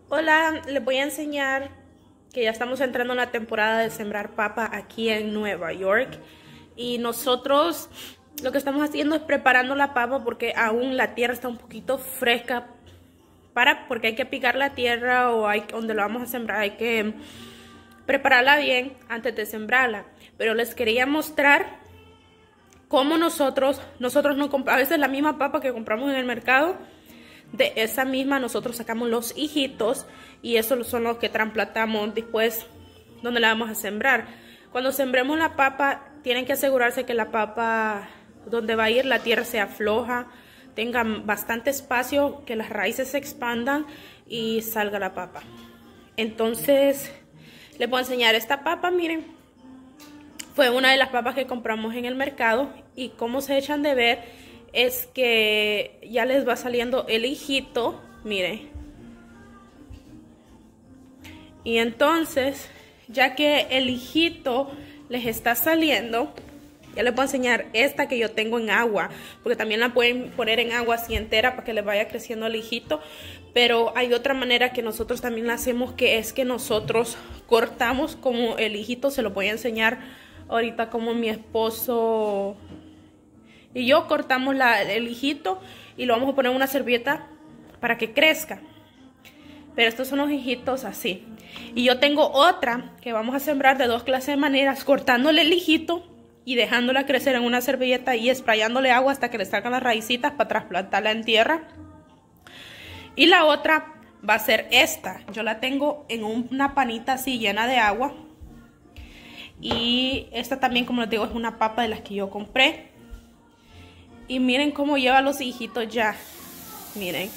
Hola, les voy a enseñar que ya estamos entrando en la temporada de sembrar papa aquí en Nueva York. Y nosotros lo que estamos haciendo es preparando la papa porque aún la tierra está un poquito fresca porque hay que picar la tierra donde lo vamos a sembrar hay que prepararla bien antes de sembrarla. Pero les quería mostrar cómo nosotros no compramos, a veces la misma papa que compramos en el mercado. De esa misma nosotros sacamos los hijitos y esos son los que trasplantamos después donde la vamos a sembrar. Cuando sembremos la papa, tienen que asegurarse que la papa donde va a ir la tierra sea floja, tenga bastante espacio, que las raíces se expandan y salga la papa. Entonces les voy a enseñar esta papa. Miren, fue una de las papas que compramos en el mercado y como se echan de ver es que ya les va saliendo el hijito, miren. Y entonces, ya que el hijito les está saliendo, ya les voy a enseñar esta que yo tengo en agua, porque también la pueden poner en agua así entera para que les vaya creciendo el hijito. Pero hay otra manera que nosotros también la hacemos, que es que nosotros cortamos como el hijito. Se lo voy a enseñar ahorita como mi esposo y yo cortamos el hijito y lo vamos a poner en una servilleta para que crezca. Pero estos son los hijitos así. Y yo tengo otra que vamos a sembrar de dos clases de maneras, cortándole el hijito y dejándola crecer en una servilleta y sprayándole agua hasta que le salgan las raícitas para trasplantarla en tierra. Y la otra va a ser esta. Yo la tengo en una panita así llena de agua. Y esta también, como les digo, es una papa de las que yo compré. Y miren cómo lleva los hijitos ya. Miren.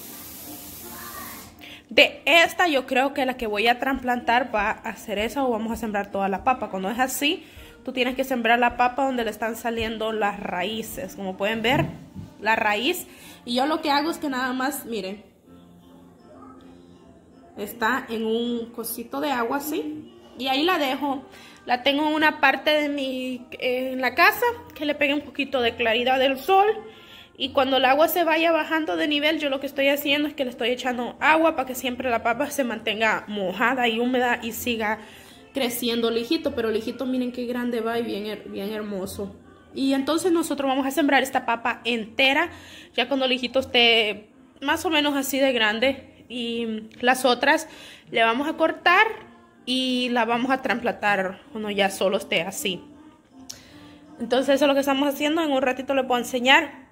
De esta yo creo que la que voy a trasplantar va a ser esa, o vamos a sembrar toda la papa. Cuando es así, tú tienes que sembrar la papa donde le están saliendo las raíces. Como pueden ver, la raíz. Y yo lo que hago es que nada más, miren, está en un cosito de agua así. Y ahí la dejo. La tengo en una parte de en la casa que le pegue un poquito de claridad del sol. Y cuando el agua se vaya bajando de nivel, yo lo que estoy haciendo es que le estoy echando agua para que siempre la papa se mantenga mojada y húmeda y siga creciendo el hijito. Pero el hijito, miren qué grande va y bien hermoso. Y entonces nosotros vamos a sembrar esta papa entera ya cuando el hijito esté más o menos así de grande. Y las otras le vamos a cortar y la vamos a trasplantar cuando ya solo esté así. Entonces eso es lo que estamos haciendo. En un ratito les voy a enseñar.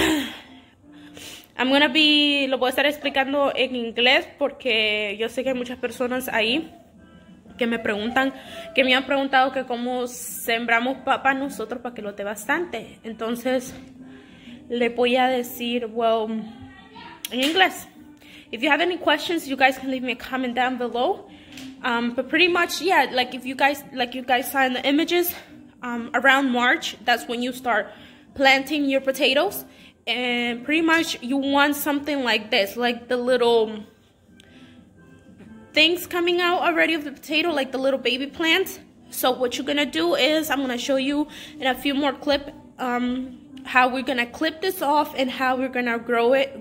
Lo voy a estar explicando en inglés porque yo sé que hay muchas personas ahí que me han preguntado que cómo sembramos papa nosotros para que lo dé bastante. Entonces les voy a decir, en inglés. If you have any questions, you guys can leave me a comment down below. But pretty much, yeah, like you guys saw in the images, around March, that's when you start planting your potatoes. And pretty much you want something like this, like the little things coming out already of the potato, like the little baby plants. So what you're gonna do is, I'm gonna show you in a few more clips how we're gonna clip this off and how we're gonna grow it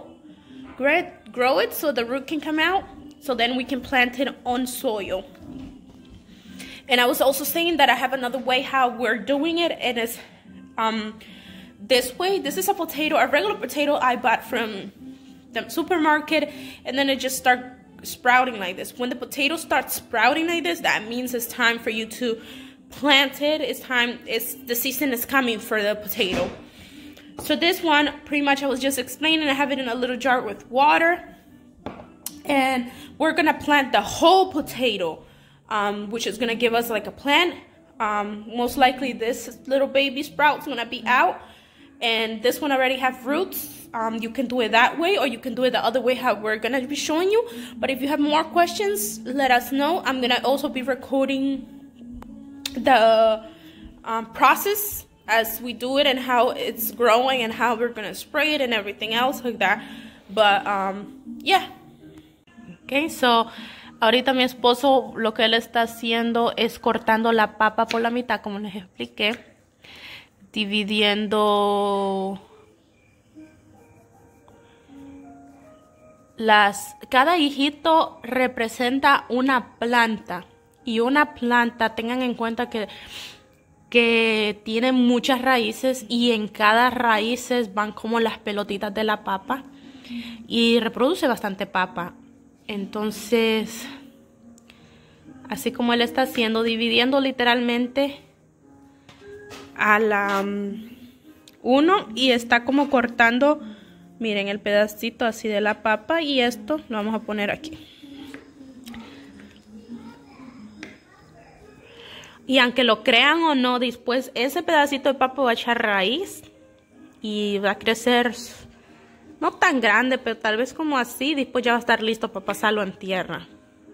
so the root can come out, so then we can plant it on soil. And I was also saying that I have another way how we're doing it, and it's this way. This is a regular potato I bought from the supermarket, and then it just starts sprouting like this. When the potato starts sprouting like this, that means it's time for you to plant it. The season is coming for the potato. So this one, pretty much I was just explaining, I have it in a little jar with water. And we're gonna plant the whole potato, which is gonna give us like a plant. Most likely this little baby sprout's gonna be out. And this one already have roots. You can do it that way, or you can do it the other way how we're gonna be showing you. But if you have more questions, let us know. I'm gonna also be recording the process as we do it and how it's growing and how we're gonna spray it and everything else like that. But yeah. Okay, so ahorita mi esposo lo que él está haciendo es cortando la papa por la mitad, como les expliqué, dividiendo cada hijito representa una planta. Y una planta, tengan en cuenta que tiene muchas raíces y en cada raíces van como las pelotitas de la papa y reproduce bastante papa. Entonces, así como él está haciendo, dividiendo literalmente a la 1 y está como cortando, miren, el pedacito así de la papa, y esto lo vamos a poner aquí. Y aunque lo crean o no, después ese pedacito de papa va a echar raíz y va a crecer, no tan grande, pero tal vez como así. Después ya va a estar listo para pasarlo en tierra.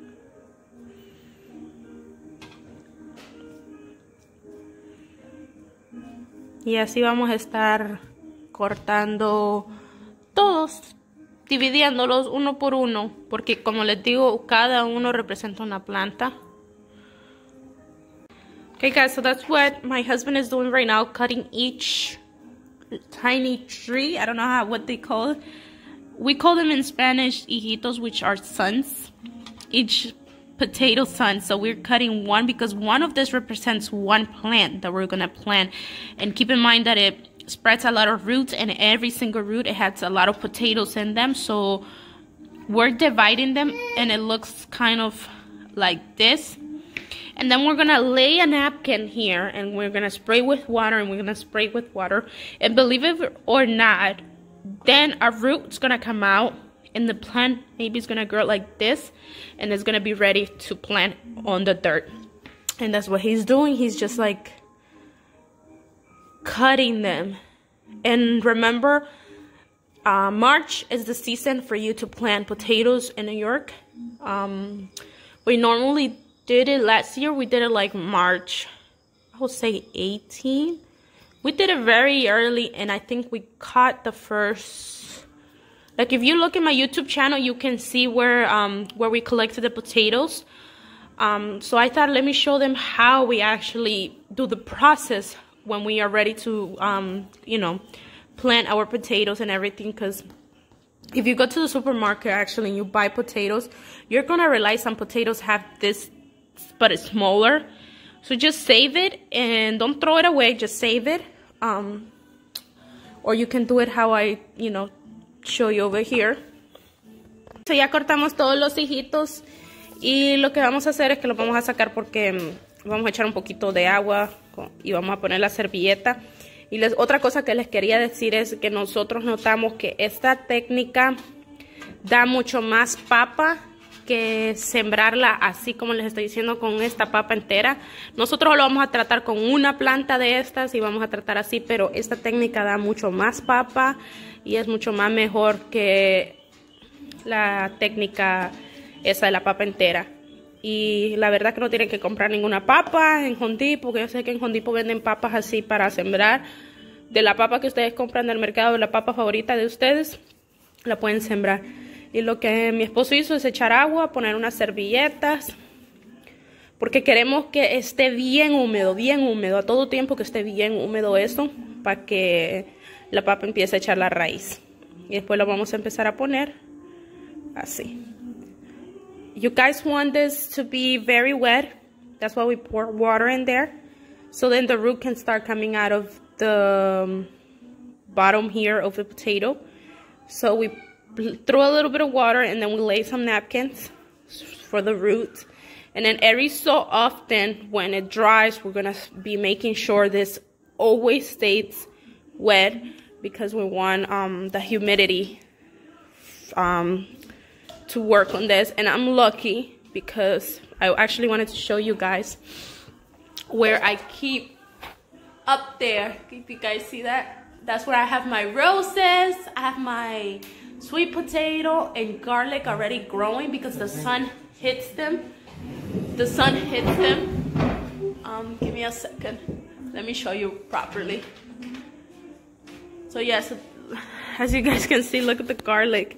Y así vamos a estar cortando todos, dividiéndolos uno por uno, porque como les digo, cada uno representa una planta. Okay guys, so that's what my husband is doing right now, cutting each tiny tree. I don't know what they call it. We call them in Spanish hijitos, which are sons. Each potato son. So we're cutting one because one of this represents one plant that we're going to plant. And keep in mind that it spreads a lot of roots, and every single root, it has a lot of potatoes in them. So we're dividing them and it looks kind of like this. And then we're going to lay a napkin here and we're going to spray with water, and we're going to spray with water. And believe it or not, then a root's going to come out and the plant maybe is going to grow like this, and it's going to be ready to plant on the dirt. And that's what he's doing. He's just like cutting them. And remember, March is the season for you to plant potatoes in New York. We normally did it last year. We did it like March, I would say 18. We did it very early, and I think we caught the first, like if you look at my YouTube channel, you can see where we collected the potatoes. So I thought, let me show them how we actually do the process when we are ready to you know, plant our potatoes and everything. Because if you go to the supermarket actually and you buy potatoes, you're gonna realize some potatoes have this, but it's smaller. So just save it and don't throw it away, just save it. Or you can do it how I, you know, show you over here. So ya cortamos todos los hijitos, y lo que vamos a hacer es que los vamos a sacar porque vamos a echar un poquito de agua y vamos a poner la servilleta. Y otra cosa que les quería decir es que nosotros notamos que esta técnica da mucho más papa que sembrarla así como les estoy diciendo, con esta papa entera. Nosotros lo vamos a tratar con una planta de estas y vamos a tratar así, pero esta técnica da mucho más papa y es mucho más mejor que la técnica esa de la papa entera. Y la verdad que no tienen que comprar ninguna papa en Home Depot, porque yo sé que en Home Depot venden papas así para sembrar. De la papa que ustedes compran del mercado, la papa favorita de ustedes, la pueden sembrar. Y lo que mi esposo hizo es echar agua, poner unas servilletas, porque queremos que esté bien húmedo, a todo tiempo que esté bien húmedo eso, para que la papa empiece a echar la raíz. Y después lo vamos a empezar a poner así. You guys want this to be very wet, that's why we pour water in there, so then the root can start coming out of the bottom here of the potato. So we throw a little bit of water, and then we lay some napkins for the roots. And then every so often when it dries, we're gonna be making sure this always stays wet, because we want the humidity to work on this. And I'm lucky because I actually wanted to show you guys where I keep up there. If you guys see that, that's where I have my roses, I have my sweet potato and garlic already growing because the sun hits them. The sun hits them. Give me a second. Let me show you properly. So yes, as you guys can see, look at the garlic.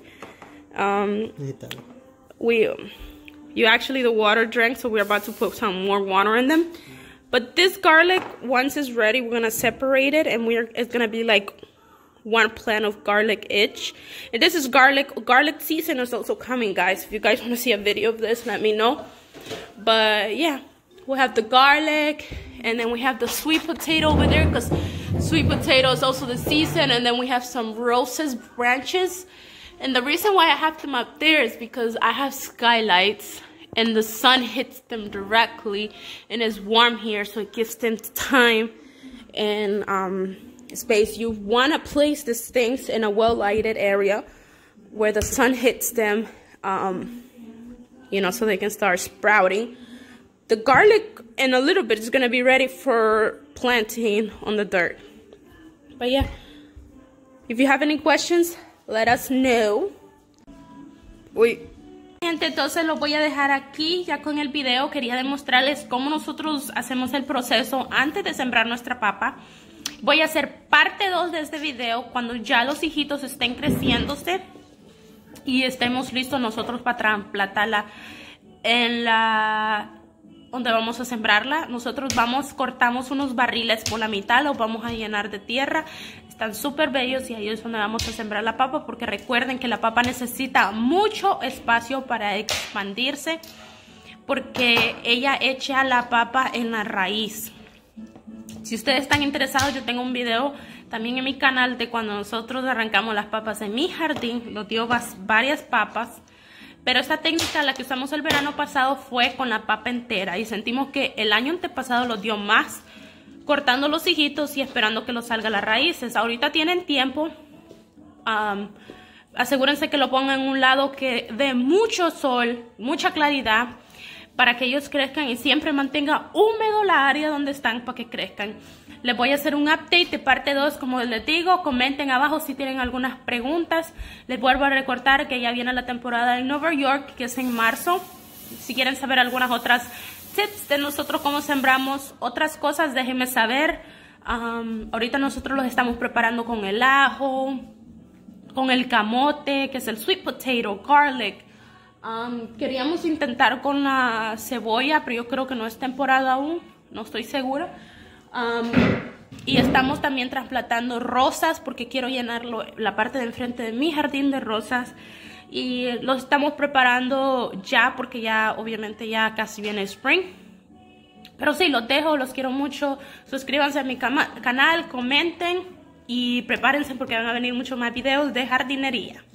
The water drank, so we're about to put some more water in them. But this garlic, once it's ready, we're gonna separate it, and it's gonna be like one plant of garlic itch. And this is garlic season is also coming, guys. If you guys want to see a video of this, let me know. But yeah, we have the garlic, and then we have the sweet potato over there, because sweet potato is also the season. And then we have some roses branches, and the reason why I have them up there is because I have skylights and the sun hits them directly, and it's warm here, so it gives them time and space. You want to place these things in a well-lighted area where the sun hits them, you know, so they can start sprouting. The garlic in a little bit is going to be ready for planting on the dirt. But yeah, if you have any questions, let us know. Gente, entonces los voy a dejar aquí ya con el video. Quería demostrarles cómo nosotros hacemos el proceso antes de sembrar nuestra papa. Voy a hacer parte 2 de este video cuando ya los hijitos estén creciéndose y estemos listos nosotros para trasplantarla en la donde vamos a sembrarla. Nosotros cortamos unos barriles por la mitad, los vamos a llenar de tierra. Están súper bellos y ahí es donde vamos a sembrar la papa, porque recuerden que la papa necesita mucho espacio para expandirse, porque ella echa la papa en la raíz. Si ustedes están interesados, yo tengo un video también en mi canal de cuando nosotros arrancamos las papas en mi jardín. Nos dio varias papas, pero esta técnica, la que usamos el verano pasado, fue con la papa entera, y sentimos que el año antepasado los dio más cortando los hijitos y esperando que los salga las raíces. Ahorita tienen tiempo. Asegúrense que lo pongan en un lado que dé mucho sol, mucha claridad, para que ellos crezcan, y siempre mantenga húmedo la área donde están para que crezcan. Les voy a hacer un update de parte 2, como les digo. Comenten abajo si tienen algunas preguntas. Les vuelvo a recordar que ya viene la temporada en Nueva York, que es en marzo. Si quieren saber algunas otras tips de nosotros cómo sembramos otras cosas, déjenme saber. Ahorita nosotros los estamos preparando con el ajo, con el camote, que es el sweet potato, garlic. Queríamos intentar con la cebolla, pero yo creo que no es temporada aún, no estoy segura. Y estamos también trasplantando rosas, porque quiero llenar la parte de enfrente de mi jardín de rosas. Y los estamos preparando ya, porque ya obviamente ya casi viene spring. Pero sí, los dejo, los quiero mucho. Suscríbanse a mi canal, comenten y prepárense, porque van a venir muchos más videos de jardinería.